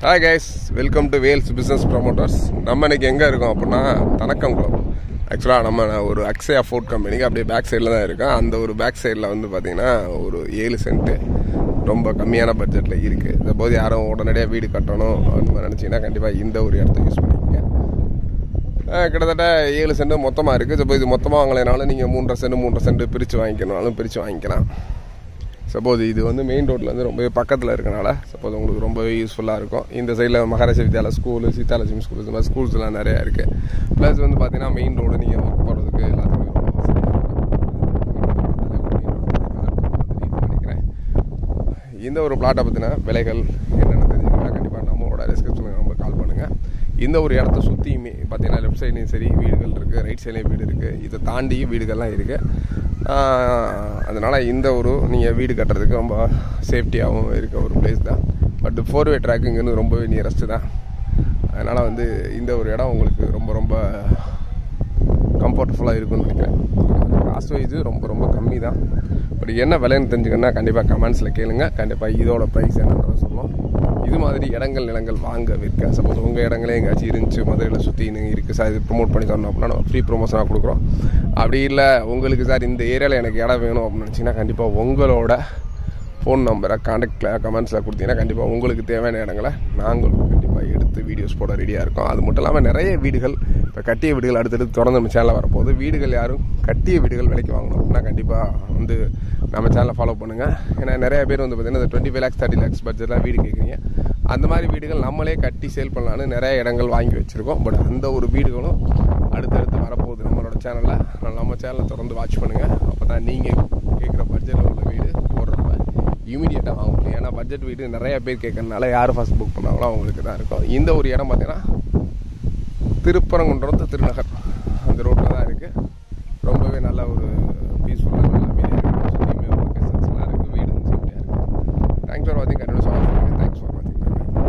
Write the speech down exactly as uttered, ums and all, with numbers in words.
Hi guys, welcome to Wales Business Promoters. நம்ம இன்னைக்கு எங்கே இருக்கோம் அப்படின்னா தனக்கங்குளம். ஆக்சுவலாக நம்ம ஒரு அக்ஸயா ஃபுட் கம்பெனிக்கு அப்படியே பேக் சைடில் தான் இருக்கோம். அந்த ஒரு பேக் சைடில் வந்து பார்த்திங்கன்னா ஒரு ஏழு சென்ட்டு ரொம்ப கம்மியான பட்ஜெட்டில் இருக்குது. சப்போஸ் யாரும் உடனடியாக வீடு கட்டணும் அப்படின்னு நினச்சிங்கன்னா கண்டிப்பாக இந்த ஒரு இடத்த யூஸ் பண்ணிக்கோங்க. கிட்டத்தட்ட ஏழு சென்ட் மொத்தமாக இருக்குது. சப்போஸ் இது மொத்தமாக வாங்கலைனாலும் நீங்கள் மூன்றரை சென்ட் மூன்றரை சென்ட் பிரித்து வாங்கிக்கணும்னாலும் பிரித்து வாங்கிக்கலாம். சப்போஸ் இது வந்து மெயின் ரோட்டில் வந்து ரொம்பவே பக்கத்தில் இருக்கனால சப்போஸ் உங்களுக்கு ரொம்பவே யூஸ்ஃபுல்லாக இருக்கும். இந்த சைடில் மகாராஜா வித்யாலயா ஸ்கூலு, சீதாலட்சுமி ஸ்கூல், இந்த மாதிரி ஸ்கூல்ஸ்லாம் நிறையா இருக்குது. ப்ளஸ் வந்து பார்த்தீங்கன்னா மெயின் ரோடு நீங்கள் ஒர்க் போகிறதுக்கு எல்லாத்துக்குமே ரொம்ப நினைக்கிறேன். இந்த ஒரு பிளாட்டை பற்றின விலைகள் என்னென்ன தெரிஞ்சுக்கலாம் கண்டிப்பாக நம்மளோட டிஸ்கிரிப்ஷனில் நம்ம கால் பண்ணுங்கள். இந்த ஒரு இடத்த சுற்றியுமே பார்த்தீங்கன்னா லெஃப்ட் சைட்லேயும் சரி வீடுகள் இருக்குது, ரைட் சைட்லேயும் வீடு இருக்குது, இதை தாண்டி வீடுகள்லாம் இருக்குது. அதனால் இந்த ஒரு நீங்கள் வீடு கட்டுறதுக்கு ரொம்ப சேஃப்டியாகவும் இருக்க ஒரு பிளேஸ் தான். பட் ஃபோர் வே ட்ராக்குங்கிறது ரொம்பவே நியரஸ்ட்டு தான். அதனால் வந்து இந்த ஒரு இடம் உங்களுக்கு ரொம்ப ரொம்ப கம்ஃபர்டபுளாக இருக்குன்னு நினைக்கிறேன். காஸ்ட் வைஸு ரொம்ப ரொம்ப கம்மி தான். பட் என்ன விலைன்னு தெரிஞ்சுக்கணுன்னா கண்டிப்பாக கமெண்ட்ஸில் கேளுங்க. கண்டிப்பாக இதோட ப்ரைஸ் என்னன்றதை சொல்லணும். இது மாதிரி இடங்கள் நிலங்கள் வாங்க விற்க சப்போஸ் உங்கள் இடங்களே எங்கேயாச்சும் இருந்துச்சு மதுரையில் சுற்றின்னு இருக்குது சார், இது ப்ரொமோட் பண்ணி தரணும் அப்படின்னா நம்ம ஃப்ரீ ப்ரொமோஷனாக கொடுக்குறோம். அப்படி இல்லை உங்களுக்கு சார் இந்த ஏரியாவில் எனக்கு இடம் வேணும் அப்படின்னு நினச்சிங்கன்னா கண்டிப்பாக உங்களோட ஃபோன் நம்பரை கான்டாக்டில் கமெண்ட்ஸில் கொடுத்தீங்கன்னா கண்டிப்பாக உங்களுக்கு தேவையான இடங்களை நாங்களும் கண்டிப்பாக எடுத்து வீடியோஸ் போட ரெடியாக இருக்கோம். அது மட்டும் இல்லாமல் நிறைய வீடுகள் இப்போ கட்டிய வீடுகள் அடுத்தடுத்து தொடர்ந்து நம்ம சேனலில் வரப்போகுது. வீடுகள் யாரும் கட்டிய வீடுகள் விலைக்கு வாங்கணும் அப்படின்னா கண்டிப்பாக வந்து நம்ம சேனலை ஃபாலோ பண்ணுங்கள். ஏன்னா நிறைய பேர் வந்து பார்த்திங்கன்னா இந்த twenty five lakhs thirty lakhs பட்ஜெட்லாம் வீடு கேட்குறீங்க. அந்த மாதிரி வீடுகள் நம்மளே கட்டி சேல் பண்ணலான்னு நிறைய இடங்கள் வாங்கி வச்சுருக்கோம். பட் அந்த ஒரு வீடுகளும் அடுத்தடுத்து வரப்போகுது நம்மளோட சேனலில். நம்ம சேனலை தொடர்ந்து வாட்ச் பண்ணுங்கள். அப்போ தான் நீங்கள் கேட்குற பட்ஜெட்டில் உள்ள வீடு போடுறப்ப இமீடியட்டாக வாங்க முடியும். ஏன்னா பட்ஜெட் வீடு நிறைய பேர் கேட்கறதுனால யார் ஃபஸ்ட் புக் பண்ணாங்களோ அவங்களுக்கு தான் இருக்கும். இந்த ஒரு இடம் பார்த்திங்கன்னா திருப்பரங்குன்றம் திருநகர் அந்த ரோட்டில் தான் இருக்குது. ரொம்பவே நல்ல ஒரு பீஸ்ஃபுல்லாக நல்ல அமைதியாக இருக்குது. லொக்கேஷன்ஸ்லாம் இருக்குது, வீடு சேஃப்டியாக இருக்குது. தேங்க்ஸ் ஃபார் வாட்சிங்.